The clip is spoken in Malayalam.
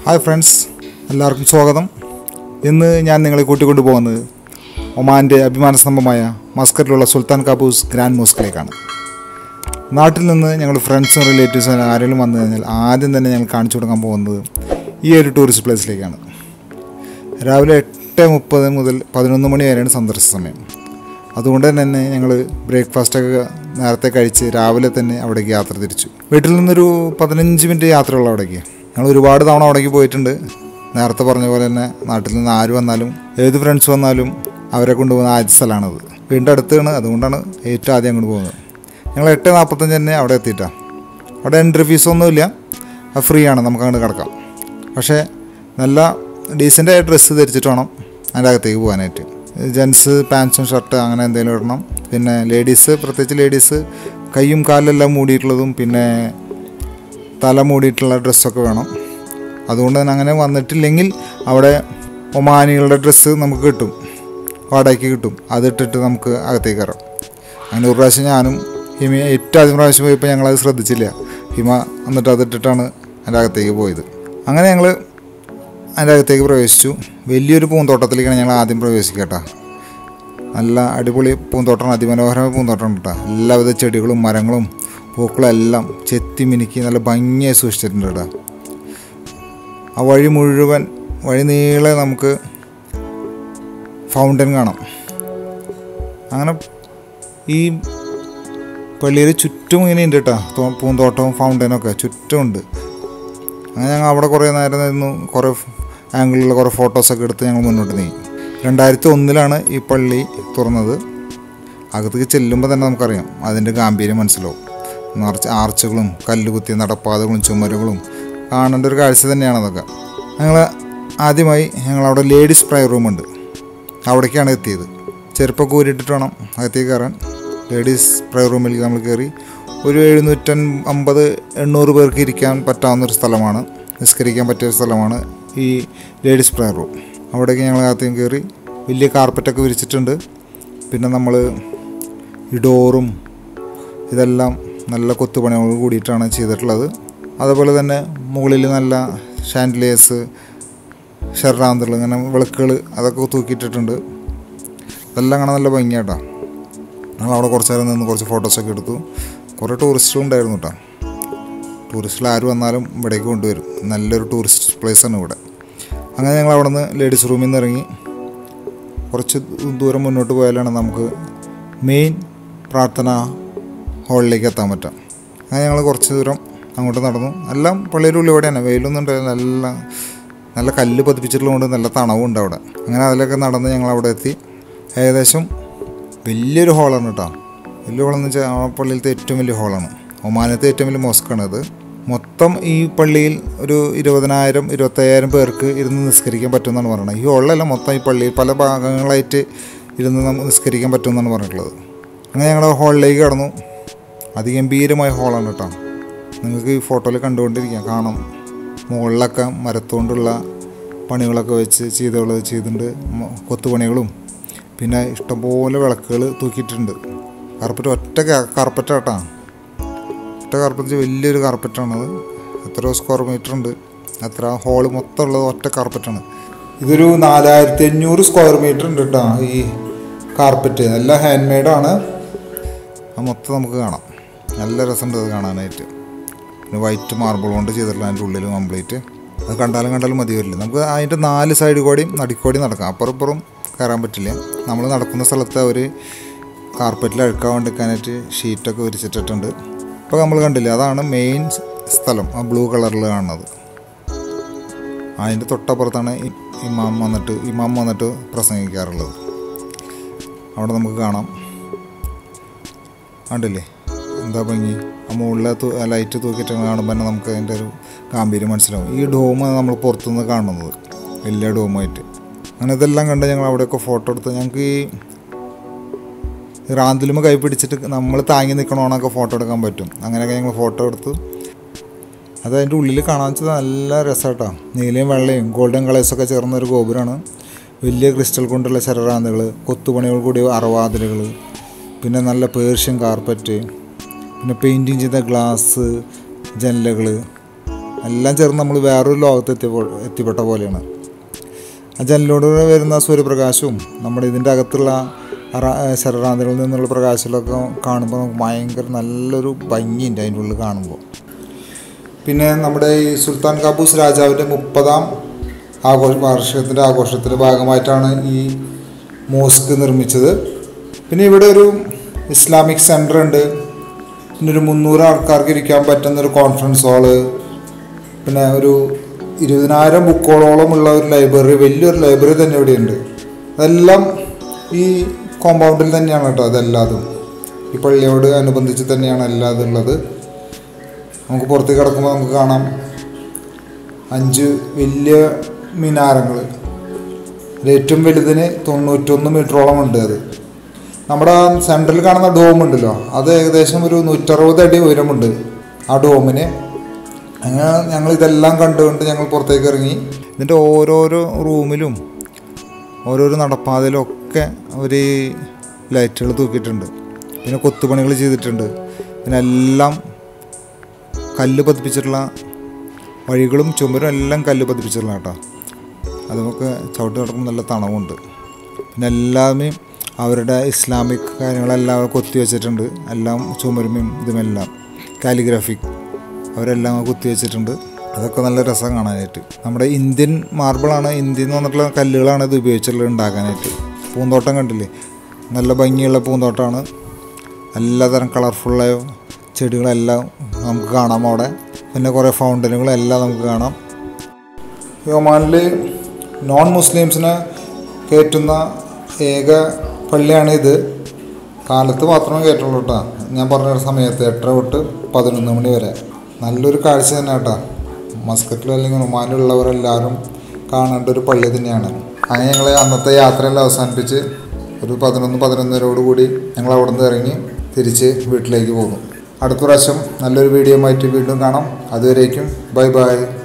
Hi friends, എല്ലാവർക്കും സ്വാഗതം. ഇന്ന് ഞാൻ നിങ്ങളെ കൂട്ടിക്കൊണ്ടു പോകുന്നത് ഒമാൻ്റെ അഭിമാനസ്തംഭമായ മസ്കറ്റിലുള്ള സുൽത്താൻ ഖാബൂസ് ഗ്രാൻഡ് മോസ്കിലേക്കാണ്. നാട്ടിൽ നിന്ന് ഞങ്ങൾ ഫ്രണ്ട്സും റിലേറ്റീവ്സും ആരെങ്കിലും വന്നു കഴിഞ്ഞാൽ ആദ്യം തന്നെ ഞങ്ങൾ കാണിച്ചു കൊടുക്കാൻ പോകുന്നത് ഈ ഒരു ടൂറിസ്റ്റ് പ്ലേസിലേക്കാണ്. രാവിലെ 8:30 മുതൽ 11 മണി വരെയാണ് സന്ദർശന സമയം. അതുകൊണ്ട് തന്നെ ഞങ്ങൾ ബ്രേക്ക്ഫാസ്റ്റൊക്കെ നേരത്തെ കഴിച്ച് രാവിലെ തന്നെ അവിടേക്ക് യാത്ര തിരിച്ചു. വീട്ടിൽ നിന്നൊരു 15 മിനിറ്റ് യാത്രയുള്ള അവിടേക്ക്. ഞങ്ങൾ ഒരുപാട് തവണ അവിടേക്ക് പോയിട്ടുണ്ട്. നേരത്തെ പറഞ്ഞ പോലെ തന്നെ നാട്ടിൽ നിന്ന് ആര് വന്നാലും ഏത് ഫ്രണ്ട്സ് വന്നാലും അവരെ കൊണ്ടുപോകുന്ന ആദ്യ സ്ഥലമാണത്. വീണ്ടും അടുത്താണ്, അതുകൊണ്ടാണ് ഏറ്റവും ആദ്യം അങ്ങോട്ട് പോകുന്നത്. ഞങ്ങൾ 8:45 തന്നെ അവിടെ എത്തിയിട്ടാണ്. അവിടെ എൻട്രി ഫീസൊന്നുമില്ല, അത് ഫ്രീ ആണ്, നമുക്ക് അങ്ങോട്ട് കിടക്കാം. പക്ഷേ നല്ല ഡീസൻ്റായ ഡ്രസ്സ് ധരിച്ചിട്ട് വേണം അതിൻ്റെ അകത്തേക്ക് പോകാനായിട്ട്. ജെൻസ് പാൻസും ഷർട്ട് അങ്ങനെ എന്തെങ്കിലും ഇടണം. പിന്നെ ലേഡീസ്, പ്രത്യേകിച്ച് ലേഡീസ് കൈയും കാലെല്ലാം മൂടിയിട്ടുള്ളതും പിന്നെ തല മൂടിയിട്ടുള്ള ഡ്രസ്സൊക്കെ വേണം. അതുകൊണ്ട് തന്നെ അങ്ങനെ വന്നിട്ടില്ലെങ്കിൽ അവിടെ ഒമാനികളുടെ ഡ്രസ്സ് നമുക്ക് കിട്ടും, വാടകയ്ക്ക് കിട്ടും. അതിട്ടിട്ട് നമുക്ക് അകത്തേക്ക് കയറാം. അങ്ങനെ ഒരു പ്രാവശ്യം ഞാനും ഹിമ ഏറ്റവും ആദ്യം പ്രാവശ്യം പോയപ്പോൾ ഞങ്ങളത് ശ്രദ്ധിച്ചില്ല. ഹിമ എന്നിട്ട് അതിട്ടിട്ടാണ് അതിൻ്റെ അകത്തേക്ക് പോയത്. അങ്ങനെ ഞങ്ങൾ അതിൻ്റെ അകത്തേക്ക് പ്രവേശിച്ചു. വലിയൊരു പൂന്തോട്ടത്തിലേക്കാണ് ഞങ്ങൾ ആദ്യം പ്രവേശിക്കട്ടോ. നല്ല അടിപൊളി പൂന്തോട്ടമാണ്, അതിമനോഹരമായ പൂന്തോട്ടമാണ് കേട്ടോ. എല്ലാവിധ ചെടികളും മരങ്ങളും പൂക്കളും എല്ലാം ചെത്തി മിനുക്കി നല്ല ഭംഗിയായി സൂക്ഷിച്ചിട്ടുണ്ട് കേട്ടോ. ആ വഴി മുഴുവൻ വഴി നീളെ നമുക്ക് ഫൗണ്ടൻ കാണാം. അങ്ങനെ ഈ പള്ളിയിൽ ചുറ്റും ഇങ്ങനെ ഉണ്ട് കേട്ടോ, പൂന്തോട്ടവും ഫൗണ്ടനൊക്കെ ചുറ്റുമുണ്ട്. അങ്ങനെ ഞങ്ങൾ അവിടെ കുറേ നേരം നിന്ന് കുറേ ആംഗിളിലുള്ള കുറേ ഫോട്ടോസൊക്കെ എടുത്ത് ഞങ്ങൾ മുന്നോട്ട് നീങ്ങി. 2001 ഈ പള്ളി തുറന്നത്. അകത്തേക്ക് ചെല്ലുമ്പോൾ തന്നെ നമുക്കറിയാം അതിൻ്റെ ഗാംഭീര്യം മനസ്സിലാവും. നിറച്ച് ആർച്ചുകളും കല്ലുകുത്തിയ നടപ്പാതകളും ചുമരുകളും കാണേണ്ട ഒരു കാഴ്ച തന്നെയാണ് അതൊക്കെ. ഞങ്ങൾ ആദ്യമായി ഞങ്ങളവിടെ ലേഡീസ് പ്രയർ റൂമുണ്ട്, അവിടേക്കാണ് എത്തിയത്. ചെരുപ്പൊക്കെ ഊരിട്ടിട്ട് വേണം അകത്തേക്ക് കയറാൻ. ലേഡീസ് പ്രയർ റൂമിലേക്ക് നമ്മൾ കയറി. ഒരു 750-800 പേർക്ക് ഇരിക്കാൻ പറ്റാവുന്നൊരു സ്ഥലമാണ്, നിസ്കരിക്കാൻ പറ്റിയ സ്ഥലമാണ് ഈ ലേഡീസ് പ്രയർ റൂം. അവിടേക്ക് ഞങ്ങൾ അകത്തേക്ക് കയറി. വലിയ കാർപ്പറ്റൊക്കെ വിരിച്ചിട്ടുണ്ട്. പിന്നെ നമ്മൾ ഈ ഡോറും ഇതെല്ലാം നല്ല കൊത്തുപണികൾ കൂടിയിട്ടാണ് ചെയ്തിട്ടുള്ളത്. അതുപോലെ തന്നെ മുകളിൽ നല്ല ഷാൻഡിലിയേഴ്സ്, ഷെറാന്തകൾ, ഇങ്ങനെ വിളക്കുകൾ അതൊക്കെ തൂക്കിയിട്ടിട്ടുണ്ട്. ഇതെല്ലാം കാണാൻ നല്ല ഭംഗിയാട്ടോ. ഞങ്ങളവിടെ കുറച്ച് നേരം നിന്ന് കുറച്ച് ഫോട്ടോസൊക്കെ എടുത്തു. കുറേ ടൂറിസ്റ്റുകൾ ഉണ്ടായിരുന്നു കേട്ടോ. ടൂറിസ്റ്റുകൾ ആര് വന്നാലും ഇവിടേക്ക് കൊണ്ടുവരും. നല്ലൊരു ടൂറിസ്റ്റ് പ്ലേസാണ് ഇവിടെ. അങ്ങനെ ഞങ്ങൾ അവിടെ നിന്ന് ലേഡീസ് റൂമിൽ നിന്ന് ഇറങ്ങി കുറച്ച് ദൂരം മുന്നോട്ട് പോയാലാണ് നമുക്ക് മെയിൻ പ്രാർത്ഥനാ ഹാളിലേക്ക് എത്താൻ പറ്റുക. അങ്ങനെ ഞങ്ങൾ കുറച്ച് ദൂരം അങ്ങോട്ട് നടന്നു. എല്ലാം പള്ളിയുടെ ഉള്ളിലൂടെയാണ്, വെയിലൊന്നും ഉണ്ടായില്ല. നല്ല കല്ല് പതിപ്പിച്ചിട്ടുള്ളതുകൊണ്ട് നല്ല തണവുണ്ട് അവിടെ. അങ്ങനെ അതിലൊക്കെ നടന്ന് ഞങ്ങൾ അവിടെ എത്തി. ഏകദേശം വലിയൊരു ഹോളാണ് കേട്ടോ. വലിയ ഹോളെന്ന് വെച്ചാൽ ആ പള്ളിയിലത്തെ ഏറ്റവും വലിയ ഹോളാണ്. ഒമാനത്തെ ഏറ്റവും വലിയ മോസ്കാണത്. മൊത്തം ഈ പള്ളിയിൽ ഒരു 20,000-25,000 പേർക്ക് ഇരുന്ന് നിസ്കരിക്കാൻ പറ്റുമെന്നാണ് പറയുന്നത്. ഈ ഹോളിലല്ല, മൊത്തം ഈ പള്ളിയിൽ പല ഭാഗങ്ങളായിട്ട് ഇരുന്ന് നമുക്ക് നിസ്കരിക്കാൻ പറ്റുമെന്നാണ് പറഞ്ഞിട്ടുള്ളത്. അങ്ങനെ ഞങ്ങൾ ഹോളിലേക്ക് കടന്നു. അതിഗംഭീരമായ ഹോളാണ് കേട്ടോ. നിങ്ങൾക്ക് ഈ ഫോട്ടോയിൽ കണ്ടുകൊണ്ടിരിക്കാം, കാണാം. മുകളിലൊക്കെ മരത്തുകൊണ്ടുള്ള പണികളൊക്കെ വെച്ച് ചെയ്തിട്ടുണ്ട്. കൊത്തുപണികളും പിന്നെ ഇഷ്ടംപോലെ വിളക്കുകൾ തൂക്കിയിട്ടുണ്ട്. കാർപ്പറ്റ് ഒറ്റ കാർപ്പറ്റാട്ടോ. ഒറ്റ കാർപ്പറ്റ്, വലിയൊരു കാർപ്പറ്റാണത്. എത്ര സ്ക്വയർ മീറ്റർ ഉണ്ട്, എത്ര ഹോള് മൊത്തം ഉള്ളത് ഒറ്റ കാർപ്പറ്റാണ്. ഇതൊരു 4500 സ്ക്വയർ മീറ്റർ ഉണ്ട് കേട്ടോ ഈ കാർപ്പറ്റ്. എല്ലാം ഹാൻഡ് മെയ്ഡാണ്. അത് മൊത്തം നമുക്ക് കാണാം. നല്ല രസമുണ്ട് അത് കാണാനായിട്ട്. പിന്നെ വൈറ്റ് മാർബിൾ കൊണ്ട് ചെയ്തിട്ടുള്ള അതിൻ്റെ ഉള്ളിൽ കംപ്ലീറ്റ്. അത് കണ്ടാലും മതി വരില്ല. നമുക്ക് അതിൻ്റെ 4 സൈഡ് കൂടിയും നടുക്കോടിയും നടക്കാം. അപ്പുറം കയറാൻ പറ്റില്ല. നമ്മൾ നടക്കുന്ന സ്ഥലത്ത് അവർ കാർപ്പറ്റിൽ അഴുക്കാണ്ടിരിക്കാനായിട്ട് ഷീറ്റൊക്കെ വിരിച്ചിട്ടിട്ടുണ്ട്. ഇപ്പോൾ നമ്മൾ കണ്ടില്ലേ, അതാണ് മെയിൻ സ്ഥലം, ആ ബ്ലൂ കളറിൽ കാണുന്നത്. അതിൻ്റെ തൊട്ടപ്പുറത്താണ് ഇമാം വന്നിട്ട് പ്രസംഗിക്കാറുള്ളത്. അവിടെ നമുക്ക് കാണാം. കണ്ടില്ലേ എന്താ ഭംഗി. ആ മുകളിലെ ലൈറ്റ് തൂക്കിയിട്ട് കാണുമ്പോൾ തന്നെ നമുക്ക് അതിൻ്റെ ഒരു ഗാംഭീര്യം മനസ്സിലാവും. ഈ ഡോം നമ്മൾ പുറത്തുനിന്ന് കാണുന്നത് വലിയ ഡോമായിട്ട്. അങ്ങനെ ഇതെല്ലാം കണ്ട് ഞങ്ങൾ അവിടെയൊക്കെ ഫോട്ടോ എടുത്ത്, ഞങ്ങൾക്ക് ഈ റാന്തിലുമ്പോൾ കൈ പിടിച്ചിട്ട് നമ്മൾ താങ്ങി നിൽക്കണമെന്നൊക്കെ ഫോട്ടോ എടുക്കാൻ പറ്റും. അങ്ങനെയൊക്കെ ഞങ്ങൾ ഫോട്ടോ എടുത്ത്. അത് അതിൻ്റെ ഉള്ളിൽ കാണാൻ വെച്ചാൽ നല്ല രസമായിട്ടോ. നീലയും വെള്ളയും ഗോൾഡൻ കളേഴ്സൊക്കെ ചേർന്നൊരു ഗോപുരമാണ്. വലിയ ക്രിസ്റ്റൽ കൊണ്ടുള്ള ശരറാന്തകൾ, കൊത്തുപണികൾ കൂടിയ അറവാതിലുകൾ, പിന്നെ നല്ല പേർഷ്യൻ കാർപ്പറ്റ്, പിന്നെ പെയിൻറ്റിങ് ചെയ്ത ഗ്ലാസ്, ജനലുകൾ, എല്ലാം ചേർന്ന് നമ്മൾ വേറൊരു ലോകത്ത് എത്തിപ്പെട്ട പോലെയാണ്. ആ ജനലിലൂടെ വരുന്ന സൂര്യപ്രകാശവും നമ്മുടെ ഇതിൻ്റെ അകത്തുള്ള ശരറാന്തരങ്ങളിൽ നിന്നുള്ള പ്രകാശങ്ങളൊക്കെ കാണുമ്പോൾ നമുക്ക് ഭയങ്കര നല്ലൊരു ഭംഗിയുണ്ട് അതിൻ്റെ ഉള്ളിൽ കാണുമ്പോൾ. പിന്നെ നമ്മുടെ ഈ സുൽത്താൻ ഖാബൂസ് രാജാവിൻ്റെ 30ാം വാർഷികത്തിൻ്റെ ആഘോഷത്തിൻ്റെ ഭാഗമായിട്ടാണ് ഈ മോസ്ക് നിർമ്മിച്ചത്. പിന്നെ ഇവിടെ ഒരു ഇസ്ലാമിക് സെൻറ്റർ ഉണ്ട്, പിന്നെ ഒരു 300 ആൾക്കാർക്ക് ഇരിക്കാൻ പറ്റുന്നൊരു കോൺഫറൻസ് ഹാള്, പിന്നെ ഒരു 20,000 ബുക്കുകളോളമുള്ള ഒരു ലൈബ്രറി, വലിയൊരു ലൈബ്രറി തന്നെ ഇവിടെയുണ്ട്. അതെല്ലാം ഈ കോമ്പൗണ്ടിൽ തന്നെയാണ് കേട്ടോ. അതെല്ലാതും ഈ പള്ളിയോട് അനുബന്ധിച്ച് തന്നെയാണ് എല്ലാതും ഉള്ളത്. നമുക്ക് പുറത്തേക്ക് കിടക്കുമ്പോൾ നമുക്ക് കാണാം 5 വലിയ മിനാരങ്ങൾ. ഏറ്റവും വലുതിന് 91 മീറ്ററോളം ഉണ്ട്. അത് നമ്മുടെ സെൻട്രൽ കാണുന്ന ഡോം ഉണ്ടല്ലോ, അത് ഏകദേശം ഒരു 160 അടി ഉയരമുണ്ട് ആ ഡോമിന്. അങ്ങനെ ഞങ്ങൾ ഇതെല്ലാം കണ്ടുകൊണ്ട് ഞങ്ങൾ പുറത്തേക്ക് ഇറങ്ങി. ഇതിൻ്റെ ഓരോരോ റൂമിലും ഓരോരോ നടപ്പാതയിലും ഒക്കെ ഒരു ലൈറ്റുകൾ തൂക്കിയിട്ടുണ്ട്. പിന്നെ കൊത്തുപണികൾ ചെയ്തിട്ടുണ്ട്. പിന്നെ എല്ലാം കല്ല് പതിപ്പിച്ചിട്ടുള്ള വഴികളും ചുമരും എല്ലാം കല്ല് പതിപ്പിച്ചിട്ടുള്ള കേട്ടോ. അത് നമുക്ക് ചവിട്ടി നടക്കുമ്പോൾ നല്ല തണവുണ്ട്. പിന്നെ എല്ലാമേ അവരുടെ ഇസ്ലാമിക് കാര്യങ്ങളെല്ലാം കൊത്തി വെച്ചിട്ടുണ്ട്. എല്ലാം ചുമരുമയും ഇതുമെല്ലാം കാലിഗ്രാഫിക് അവരെല്ലാം കുത്തി വെച്ചിട്ടുണ്ട്. അതൊക്കെ നല്ല രസം കാണാനായിട്ട്. നമ്മുടെ ഇന്ത്യൻ മാർബിളാണ്, ഇന്ത്യയിൽ നിന്ന് വന്നിട്ടുള്ള കല്ലുകളാണ് ഇത് ഉപയോഗിച്ചിട്ടുള്ളത് ഉണ്ടാക്കാനായിട്ട്. പൂന്തോട്ടം കണ്ടില്ലേ, നല്ല ഭംഗിയുള്ള പൂന്തോട്ടമാണ്. എല്ലാതരം കളർഫുള്ളായ ചെടികളെല്ലാം നമുക്ക് കാണാം അവിടെ. പിന്നെ കുറേ ഫൗണ്ടനുകളെല്ലാം നമുക്ക് കാണാം. ഒമാനിൽ നോൺ മുസ്ലിംസിനെ കയറ്റുന്ന ഏക പള്ളിയാണിത്. കാലത്ത് മാത്രമേ കയറ്റുള്ളൂ കേട്ടോ. ഞാൻ പറഞ്ഞ സമയത്ത് 8 തൊട്ട് 11 മണി വരെ. നല്ലൊരു കാഴ്ച തന്നെ കേട്ടോ. മസ്കറ്റിൽ അല്ലെങ്കിൽ ഒമാനിലുള്ളവരെല്ലാവരും കാണേണ്ട ഒരു പള്ളി തന്നെയാണ്. അങ്ങനെ ഞങ്ങൾ അന്നത്തെ യാത്രയെല്ലാം അവസാനിപ്പിച്ച് ഒരു 11-11:30 ഞങ്ങൾ അവിടെ നിന്ന് ഇറങ്ങി തിരിച്ച് വീട്ടിലേക്ക് പോകുന്നു. അടുത്ത പ്രാവശ്യം നല്ലൊരു വീഡിയോ ആയിട്ട് വീണ്ടും കാണാം. അതുവരേക്കും ബൈ ബൈ.